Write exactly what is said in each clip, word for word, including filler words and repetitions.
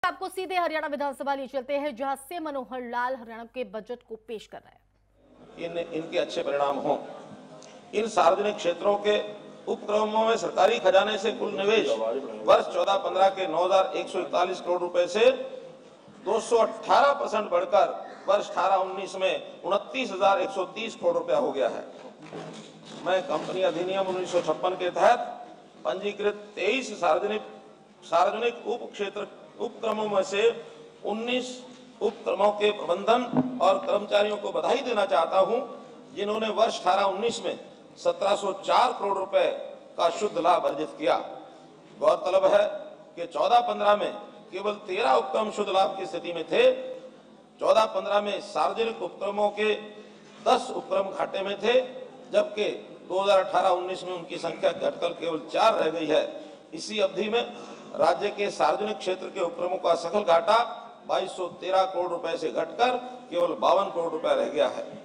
आपको सीधे हरियाणा विधानसभा लिए चलते हैं, जहां से मनोहर लाल हरियाणा के बजट को पेश कर रहे हैं। इन इनके अच्छे परिणाम हों। इन सार्वजनिक क्षेत्रों के उपक्रमों में सरकारी खजाने से कुल निवेश वर्ष चौदह पंद्रह के नौ हजार एक सौ इकतालीस करोड़ रुपए से दो सौ अठारह परसेंट बढ़कर वर्ष अठारह उन्नीस में उनतीस हजार एक सौ तीस करोड़ रुपया हो गया है। मैं कंपनी अधिनियम उन्नीस सौ छप्पन के तहत पंजीकृत तेईस सार्वजनिक सार्वजनिक उप क्षेत्र उपक्रमों में से उन्नीस उपक्रमों के प्रबंधन और कर्मचारियों को बधाई देना चाहता हूं, जिन्होंने वर्ष अठारह उन्नीस में सत्रह सौ चार करोड़ रुपए का शुद्ध लाभ अर्जित किया। गौरतलब है कि चौदह पंद्रह में केवल तेरह उपक्रम शुद्ध लाभ की स्थिति में थे। चौदह पंद्रह में सार्वजनिक उपक्रमों के दस उपक्रम घाटे में थे, जबकि दो हजार अठारह उन्नीस में उनकी संख्या घटकर केवल चार रह गई है। इसी अवधि में राज्य के सार्वजनिक क्षेत्र के उपक्रमों का सकल घाटा बाईस सौ तेरह करोड़ रुपए से घटकर केवल बावन करोड़ रुपए रह गया है।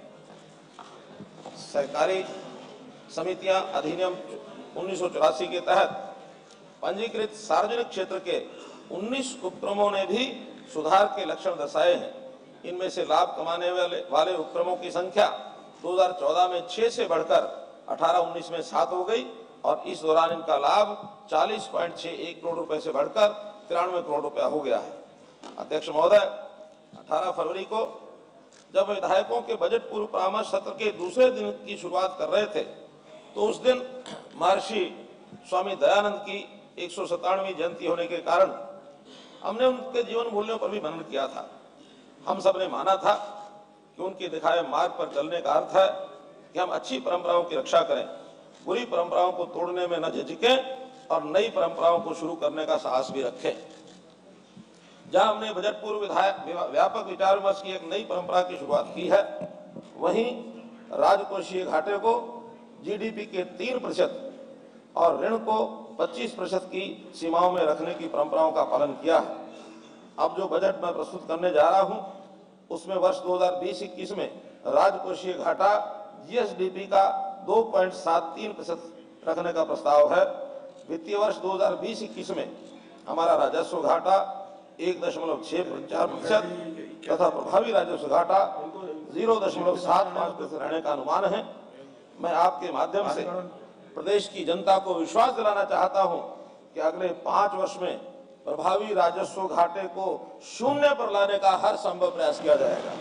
सहकारी समितियां अधिनियम उन्नीस सौ चौरासी के तहत पंजीकृत सार्वजनिक क्षेत्र के उन्नीस उपक्रमों ने भी सुधार के लक्षण दर्शाए हैं। इनमें से लाभ कमाने वाले वाले उपक्रमों की संख्या दो हजार चौदह में छह से बढ़कर अठारह उन्नीस में सात हो गई और इस दौरान इनका लाभ चालीस पॉइंट छह एक करोड़ रुपए से बढ़कर तिरानवे करोड़ रुपया हो गया है। अध्यक्ष महोदय, अठारह फरवरी को जब विधायकों के बजट पूर्व परामर्श सत्र के दूसरे दिन की शुरुआत कर रहे थे, तो उस दिन महर्षि स्वामी दयानंद की एक सौ सत्तानवीं जयंती होने के कारण हमने उनके जीवन मूल्यों पर भी मनन किया था। हम सब ने माना था कि उनके दिखाए मार्ग पर चलने का अर्थ है कि हम अच्छी परंपराओं की रक्षा करें, बुरी परंपराओं को तोड़ने में न झिझकें और नई परंपराओं को शुरू करने का साहस भी रखें। जहां हमने बजट पूर्व विधायक व्यापक विचार विमर्श की एक नई परंपरा की शुरुआत की है, वहीं राजकोषीय घाटे को जीडीपी के तीन प्रतिशत और ऋण को पच्चीस प्रतिशत की सीमाओं में रखने की परंपराओं का पालन किया है। अब जो बजट मैं प्रस्तुत करने जा रहा हूं, उसमें वर्ष दो हजार बीस इक्कीस में राजकोषीय घाटा जीएसडीपी का दो पॉइंट सात तीन प्रतिशत रखने का प्रस्ताव है। वित्तीय वर्ष दो हजार बीस इक्कीस में हमारा राजस्व घाटा एक दशमलव छह चार प्रतिशत तथा प्रभावी राजस्व घाटा जीरो दशमलव सात पाँच प्रतिशत रहने का अनुमान है। मैं आपके माध्यम से प्रदेश की जनता को विश्वास दिलाना चाहता हूं कि अगले पांच वर्ष में प्रभावी राजस्व घाटे को शून्य पर लाने का हर संभव प्रयास किया जाएगा।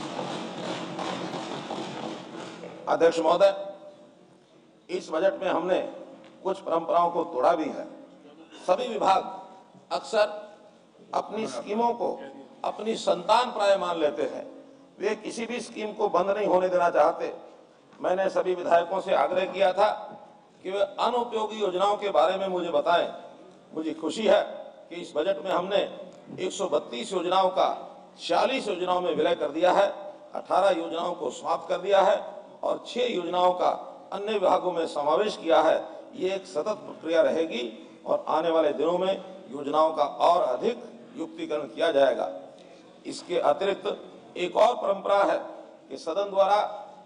अध्यक्ष महोदय, इस बजट में हमने कुछ परंपराओं को तोड़ा भी है। सभी विभाग अक्सर अपनी स्कीमों को अपनी संतान प्राय मान लेते हैं। वे किसी भी स्कीम को बंद नहीं होने देना चाहते। मैंने सभी विधायकों से आग्रह किया था कि वे अनुपयोगी योजनाओं के बारे में मुझे बताएं। मुझे खुशी है कि इस बजट में हमने एक सौ बत्तीस योजनाओं का छियालीस योजनाओं में विलय कर दिया है, अठारह योजनाओं को समाप्त कर दिया है और छह योजनाओं का अन्य विभागों में समावेश किया है। ये एक सतत प्रक्रिया रहेगी और आने वाले दिनों में योजनाओं का और अधिक युक्तिकरण किया जाएगा। इसके अतिरिक्त एक और परंपरा है कि सदन द्वारा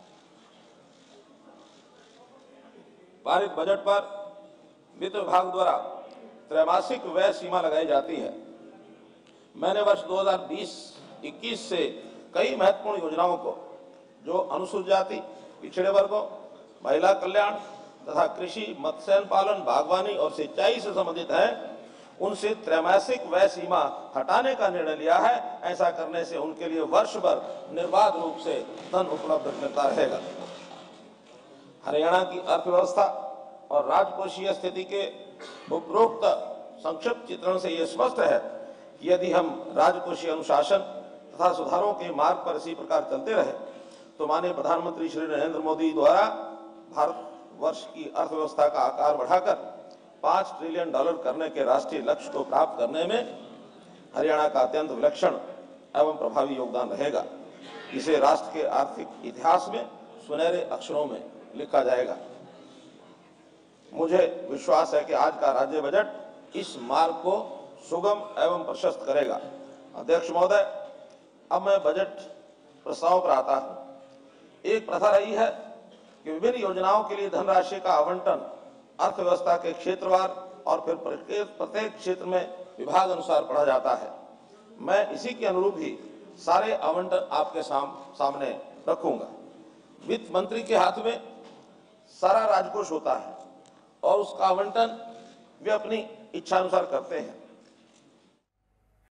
पारित बजट पर वित्त विभाग द्वारा त्रैमासिक व्यय सीमा लगाई जाती है। मैंने वर्ष दो हजार बीस इक्कीस से कई महत्वपूर्ण योजनाओं को जो अनुसूचित जाति, पिछड़े वर्गों, महिला कल्याण तथा कृषि, मत्स्य पालन, बागवानी और सिंचाई से संबंधित है, उनसे त्रैमासिक व्यय सीमा हटाने का निर्णय लिया है। ऐसा करने से उनके लिए वर्ष भर निर्बाध रूप से धन उपलब्ध मिलता रहेगा। हरियाणा की अर्थव्यवस्था और राजकोषीय स्थिति के उपरोक्त संक्षिप्त चित्रण से यह स्पष्ट है कि यदि हम राजकोषीय अनुशासन तथा सुधारों के मार्ग पर इसी प्रकार चलते रहे, तो माननीय प्रधानमंत्री श्री नरेंद्र मोदी द्वारा भारत वर्ष की अर्थव्यवस्था का आकार बढ़ाकर पांच ट्रिलियन डॉलर करने के राष्ट्रीय लक्ष्य को प्राप्त करने में हरियाणा का अत्यंत विलक्षण एवं प्रभावी योगदान रहेगा। इसे राष्ट्र के आर्थिक इतिहास में सुनहरे अक्षरों में लिखा जाएगा। मुझे विश्वास है कि आज का राज्य बजट इस मार्ग को सुगम एवं प्रशस्त करेगा। अध्यक्ष महोदय, अब मैं बजट प्रस्ताव पर आता हूं। एक प्रथा रही है कि विभिन्न योजनाओं के लिए धनराशि का आवंटन अर्थव्यवस्था के क्षेत्रवार और फिर प्रत्येक क्षेत्र में विभाग अनुसार पढ़ा जाता है। मैं इसी के अनुरूप ही सारे आवंटन आपके साम, सामने रखूंगा। वित्त मंत्री के हाथ में सारा राजकोष होता है और उसका आवंटन वे अपनी इच्छानुसार करते हैं।